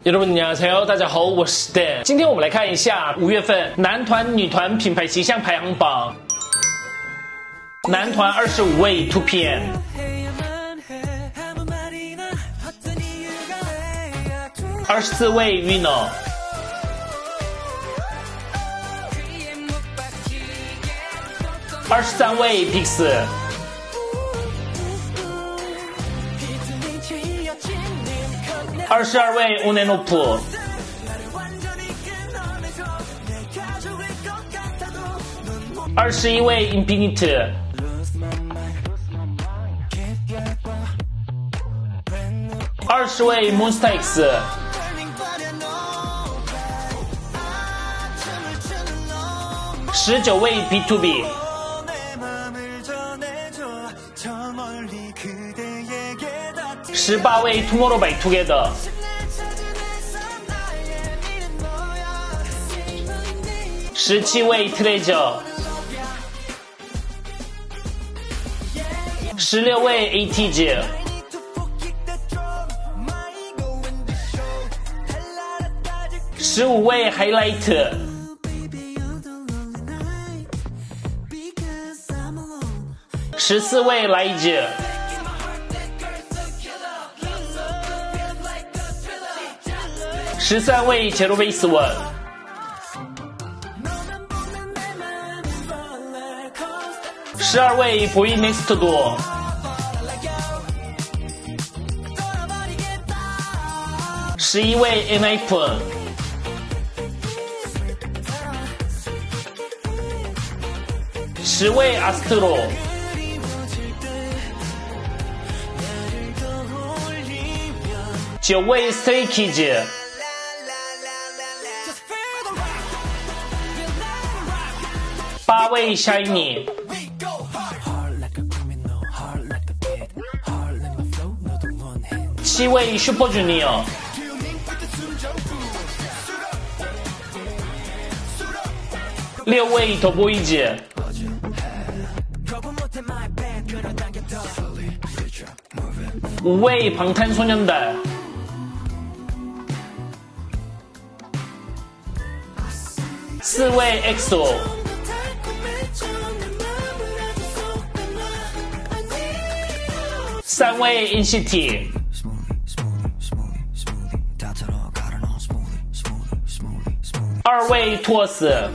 여러분 안녕하세요，大家好，我是 Dan。今天我们来看一下5月份男团、女团品牌形象排行榜。男团25位 2PM， 24位 Vino， 23位 Pix， 22位 Onenopu， 21位 Infinite， 20位 Monsta X， 19位 B2B， 18位 Tomorrow by Together， 17位 Treasure， 16位 ATG， 15位 Highlight， 14位 Lige， 13位 Zero Base One， 12位 Boy Next Door， 11位 ENHYPEN， 10位 Astro， 9位 Stray Kids， 8位 Shiny， 7位 Super Junior， 6位 The Boys， 5位방탄소년단， 4位 EXO， 3位 NCT， 2位 TWICE，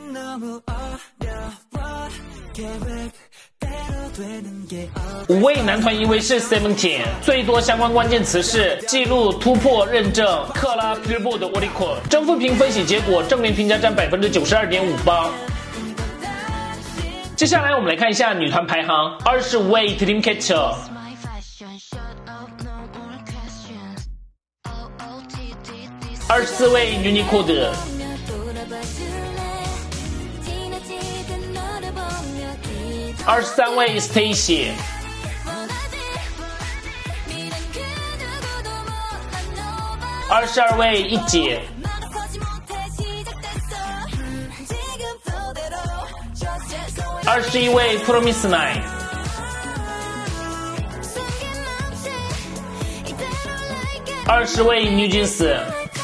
5位男团1位是 Seventeen， 最多相关关键词是记录、突破、认证、克拉、Billboard、Oricon。正负评分析结果，正面评价占 92.58%。接下来我们来看一下女团排行，25位 Dreamcatcher， 24位 Unicode， 23位 Stacy， 22位一姐， 21位 Promise Nine， 20位 NewJeans，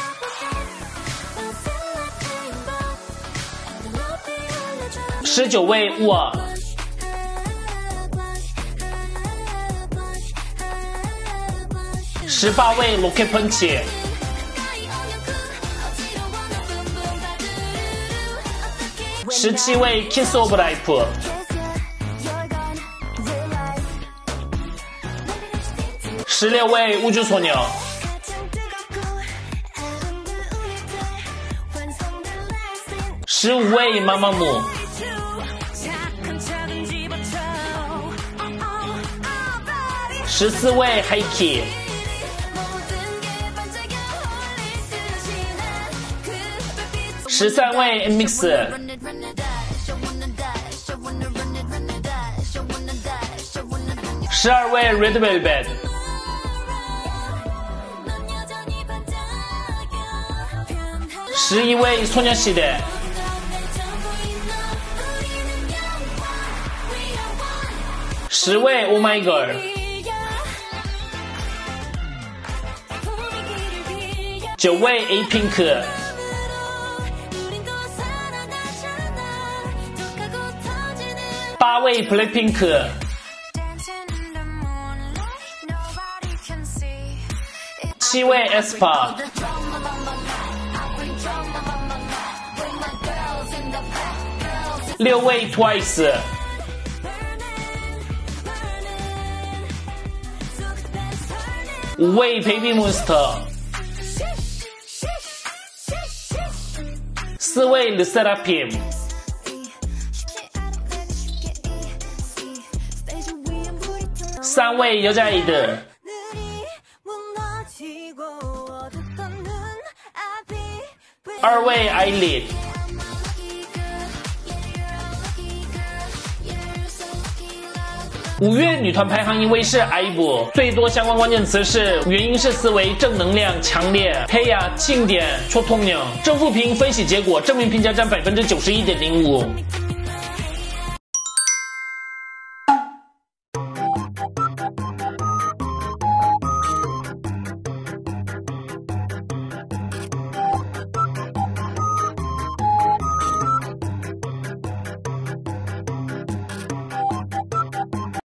19位 UA， 18位 Rocket Punch， 17位 Kiss of Life， 16位우주소녀， 15位마마무， 14位 Haiki， 13位 MIX， 12位 Red Velvet， 11位소녀시대， 10位 Oh My Girl， 9位 A Pink。8位 Blackpink， 7位 aespa， 6位 Twice， 5位 Baby Monster， 4位 LE SSERAFIM， 3位 여자아이들， 2位 ILIT， 5月女团排行1位是 IVE， 最多相关关键词是原因是思维、正能量、强烈、해야、庆典、초통령。正负评分析结果，正面评价占 91.05%。